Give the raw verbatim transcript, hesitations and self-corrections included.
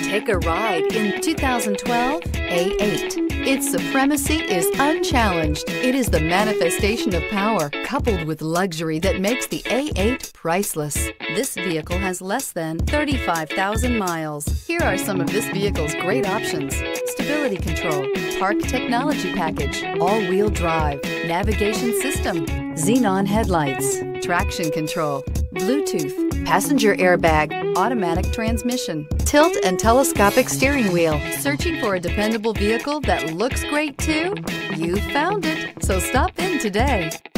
Take a ride in two thousand twelve A eight. Its supremacy is unchallenged. It is the manifestation of power, coupled with luxury that makes the A eight priceless. This vehicle has less than thirty-five thousand miles. Here are some of this vehicle's great options: stability control, park technology package, all-wheel drive, navigation system, xenon headlights, traction control, Bluetooth, passenger airbag, automatic transmission, tilt and telescopic steering wheel. Searching for a dependable vehicle that looks great too? You found it, so stop in today.